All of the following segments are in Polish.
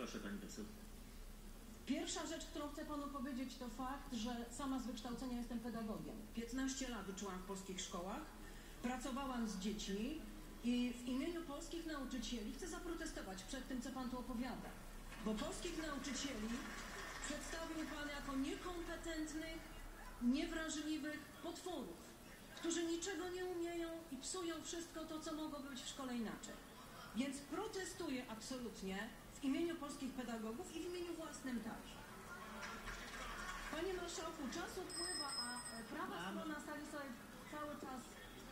Proszę pani poseł. Pierwsza rzecz, którą chcę panu powiedzieć, to fakt, że sama z wykształcenia jestem pedagogiem. 15 lat uczyłam w polskich szkołach, pracowałam z dziećmi i w imieniu polskich nauczycieli chcę zaprotestować przed tym, co pan tu opowiada. Bo polskich nauczycieli przedstawił pan jako niekompetentnych, niewrażliwych potworów, którzy niczego nie umieją i psują wszystko to, co mogło być w szkole inaczej. Więc protestuję absolutnie w imieniu polskich pedagogów i w imieniu własnym także. Panie marszałku, czas upływa, a prawa strona sali sobie cały czas...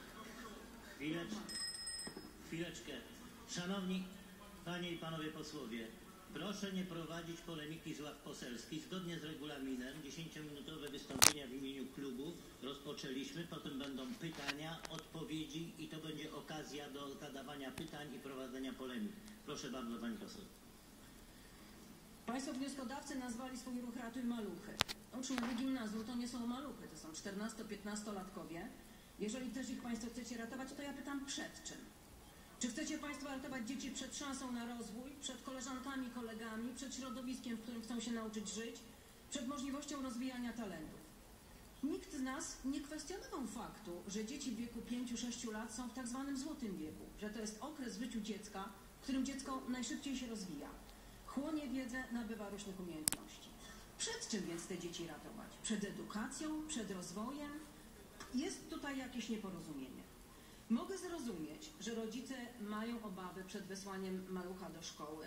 Chwileczkę. Szanowni panie i panowie posłowie, proszę nie prowadzić polemiki z ław poselskich. Zgodnie z regulaminem 10-minutowe wystąpienia w imieniu klubu rozpoczęliśmy, potem będą pytania, odpowiedzi i to będzie okazja do zadawania pytań i prowadzenia polemik. Proszę bardzo, pani poseł. Państwo wnioskodawcy nazwali swój ruch Ratuj Maluchy. Uczniowie gimnazjum to nie są maluchy, to są 14-15-latkowie. Jeżeli też ich państwo chcecie ratować, to ja pytam przed czym? Czy chcecie państwo ratować dzieci przed szansą na rozwój, przed koleżankami, kolegami, przed środowiskiem, w którym chcą się nauczyć żyć, przed możliwością rozwijania talentów? Nikt z nas nie kwestionował faktu, że dzieci w wieku 5-6 lat są w tak zwanym złotym wieku, że to jest okres w życiu dziecka, w którym dziecko najszybciej się rozwija. Chłonie wiedzę, nabywa różnych umiejętności. Przed czym więc te dzieci ratować? Przed edukacją? Przed rozwojem? Jest tutaj jakieś nieporozumienie. Mogę zrozumieć, że rodzice mają obawy przed wysłaniem malucha do szkoły,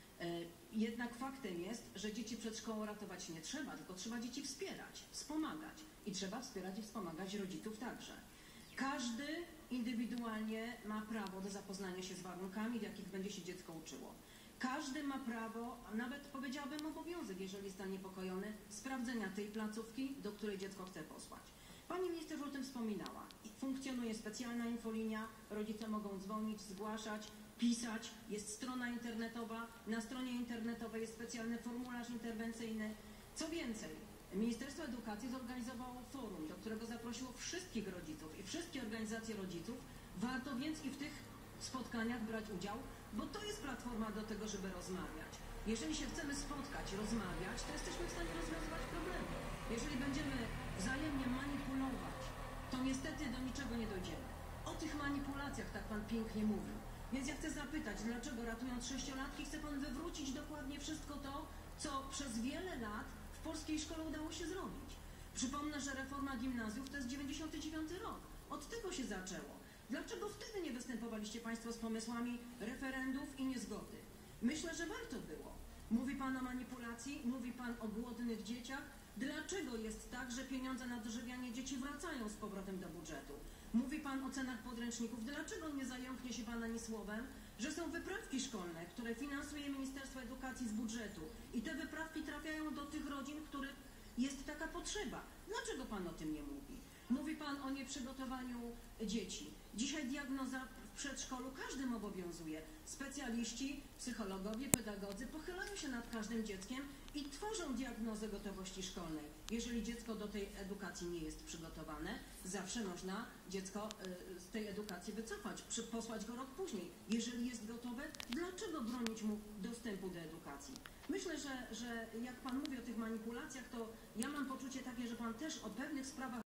jednak faktem jest, że dzieci przed szkołą ratować nie trzeba, tylko trzeba dzieci wspierać, wspomagać. I trzeba wspierać i wspomagać rodziców także. Każdy indywidualnie ma prawo do zapoznania się z warunkami, w jakich będzie się dziecko uczyło. Każdy ma prawo, a nawet powiedziałabym obowiązek, jeżeli jest zaniepokojony, sprawdzenia tej placówki, do której dziecko chce posłać. Pani minister już o tym wspominała. Funkcjonuje specjalna infolinia, rodzice mogą dzwonić, zgłaszać, pisać, jest strona internetowa, na stronie internetowej jest specjalny formularz interwencyjny. Co więcej, Ministerstwo Edukacji zorganizowało forum, do którego zaprosiło wszystkich rodziców i wszystkie organizacje rodziców. Warto więc i w tych spotkaniach brać udział, bo to jest platforma do tego, żeby rozmawiać. Jeżeli się chcemy spotkać, rozmawiać, to jesteśmy w stanie rozwiązywać problemy. Jeżeli będziemy wzajemnie manipulować, to niestety do niczego nie dojdziemy. O tych manipulacjach tak pan pięknie mówił. Więc ja chcę zapytać, dlaczego ratując 6-latki chce pan wywrócić dokładnie wszystko to, co przez wiele lat w polskiej szkole udało się zrobić. Przypomnę, że reforma gimnazjów to jest 99 rok. Od tego się zaczęło. Dlaczego wtedy nie występowaliście państwo z pomysłami referendów i niezgody? Myślę, że warto było. Mówi pan o manipulacji, mówi pan o głodnych dzieciach. Dlaczego jest tak, że pieniądze na dożywianie dzieci wracają z powrotem do budżetu? Mówi pan o cenach podręczników. Dlaczego nie zająknie się pan ani słowem, że są wyprawki szkolne, które finansuje Ministerstwo Edukacji z budżetu i te wyprawki trafiają do tych rodzin, których jest taka potrzeba? Dlaczego pan o tym nie mówi? Mówi pan o nieprzygotowaniu dzieci. Dzisiaj diagnoza w przedszkolu każdym obowiązuje. Specjaliści, psychologowie, pedagodzy pochylają się nad każdym dzieckiem i tworzą diagnozę gotowości szkolnej. Jeżeli dziecko do tej edukacji nie jest przygotowane, zawsze można dziecko z tej edukacji wycofać, posłać go rok później. Jeżeli jest gotowe, dlaczego bronić mu dostępu do edukacji? Myślę, że jak pan mówi o tych manipulacjach, to ja mam poczucie takie, że pan też o pewnych sprawach